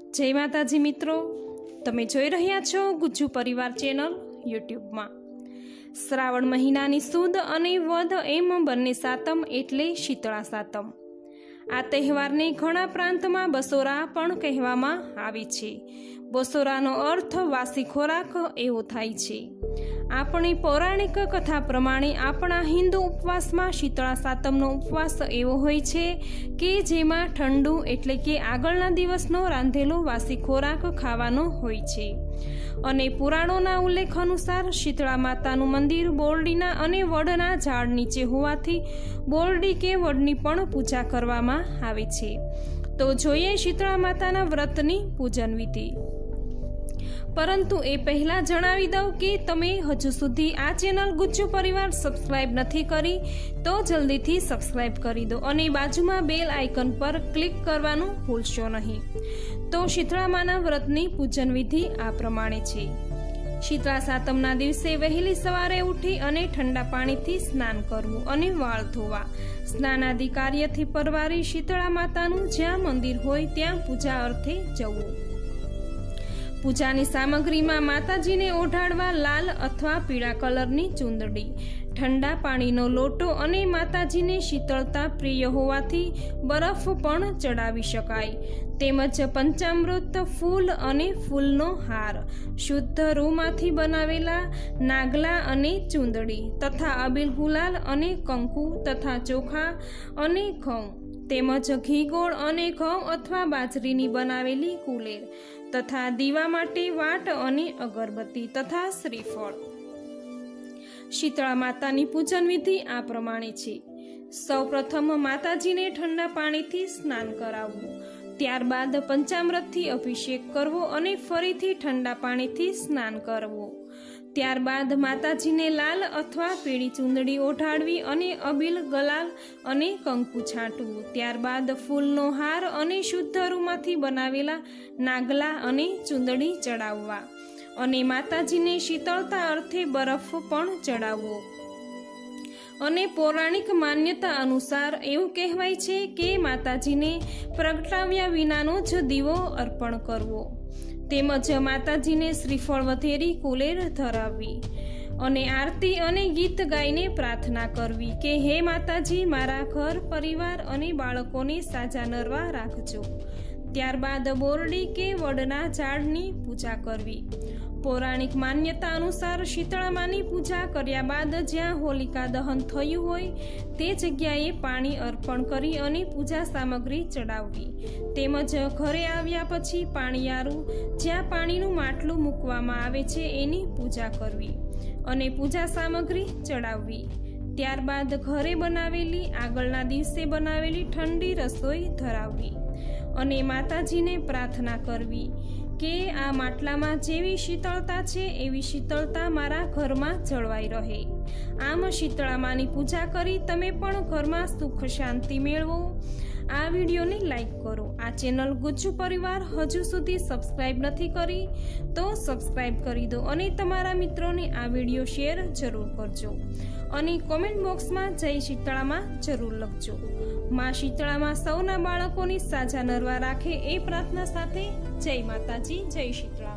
जय माताजी मित्रों, तमे जोई रह्या छो गुज्जू परिवार चेनल यूट्यूब में। श्रावण महीनानी सुद अने वध एम बंने सातम एटले शीतळा सातम। आ तहेवारने घणा प्रांतमां बसोरा पण कहेवामां आवे छे। बसोरानो अर्थ वासी खोराक एवो थाय छे। आपणी पौराणिक कथा प्रमाणे आपणा हिंदू उपवास में शीतळा सातमनो उपवास एवो होय छे के जेमां ठंडू एटले के आगळना दिवसनो रांधेलो वासी खोराक खावानो होय छे। अने पुराणोना उल्लेख अनुसार शीतळा मातानुं मंदिर बोरडीना अने वडना झाड़ नीचे होवाथी बोरडी के वडनी पण पूजा करवामां आवे छे। तो जोईए शीतळा माताना व्रतनी पूजन विधि। परंतु ए पहला जणावी दઉં કે તમે હજુ સુધી આ ચેનલ ગુજ્જુ પરિવાર સબસ્ક્રાઇબ નથી કરી તો જલ્દીથી સબસ્ક્રાઇબ કરી દો અને બાજુમાં બેલ આઇકન પર ક્લિક કરવાનું ભૂલશો નહીં। તો શીતળા માના વ્રતની પૂજન વિધિ આ પ્રમાણે છે। શીતળા સાતમના દિવસે વહેલી સવારે ઉઠી અને ઠંડા પાણીથી સ્નાન કરવું અને વાળ ધોવા। સ્નાનાદિ કાર્યથી પરવારી શીતળા માતાનું જ્યાં મંદિર હોય ત્યાં પૂજા અર્થે જવું। पूजानी सामग्री में माताजी ने ओढ़ाड़वा लाल अथवा पीड़ा कलरनी चूंदड़ी, ठंडा पाणीनो लोटो अने माताजी ने शीतलता प्रिय होवाथी बरफ पण चढ़ावी शकाय। तेमज पंचामृत फूल अने फूलनो हार, शुद्ध रूमाथी बनावेला नागला अने चूंदड़ी तथा अबील गुलाल अने कंकु तथा चोखा अने घऊं तेमज घी गोळ अने घऊं अथवा बाजरीनी बनावेली कुलेर तथा दीवा माटे वाट अने अगरबत्ती तथा श्रीफळ। शीतळा मातानी पूजन विधि आ प्रमाणे छे। सौप्रथम माताजीने ठंडा पाणीथी स्नान कराववुं, त्यारबाद पंचामृतथी अभिषेक करवो अने फरीथी ठंडा पाणीथी स्नान करवो। त्यारबाद माताजीने लाल अथवा पीળી चूंदड़ी ओढ़ाड़वी अने अबील गलाल अने कंकु छांटवुं। त्यारबाद फूलनो हार अने शुद्ध रूमाथी बनावेला नागला अने चूंदड़ी चढ़ाववा अने माताजीने शीतलता अर्थे बरफ पण चढ़ाववो। अने पौराणिक मान्यता अनुसार एवुं कहेवाय छे के माताजीने प्रगटाव्या विनानो ज दीवो अर्पण करवो। तेमज माताजीने श्रीफळ वधेरी कुलेर धरावी अने आरती अने गीत गाईने प्रार्थना करवी के हे माताजी मारा घर परिवार अने बाळकोने साजा नरवा राखजो। त्यारबाद बोरडी के वडना झाड़नी पूजा करवी। पौराणिक मान्यता अनुसार शीतळा मानी पूजा कर्या बाद ज्यां होलिका दहन थयुं होय ते जग्याए पाणी अर्पण करी अने पूजा सामग्री चढ़ाववी। तेमज घरे आव्या पछी पाणियारू ज्यां पाणीनुं માટલું મૂકવામાં આવે છે એની પૂજા કરવી અને પૂજા સામગ્રી ચડાવવી। ત્યારબાદ ઘરે બનાવેલી આગળના દિવસે બનાવેલી ઠંડી રસોઈ ધરાવવી અને માતાજીને પ્રાર્થના કરવી કે આ માટલામાં જેવી શીતળતા છે એવી શીતળતા મારા ઘરમાં જળવાઈ રહે। આમ શીતળા માની પૂજા કરી તમે પણ ઘરમાં સુખ શાંતિ મેળવો। આ વિડીયોને લાઈક કરો। આ ચેનલ ગુજ્જુ પરિવાર હજુ સુધી સબસ્ક્રાઇબ નથી કરી તો સબસ્ક્રાઇબ કરી દો અને તમારા મિત્રોને આ વિડીયો શેર જરૂર કરજો અને કોમેન્ટ બોક્સમાં જય શીતળામાં જરૂર લખજો। માં શીતળામાં સૌના બાળકોની સાજા નરવા રાખે એ પ્રાર્થના સાથે જય માતાજી, જય શીતળા।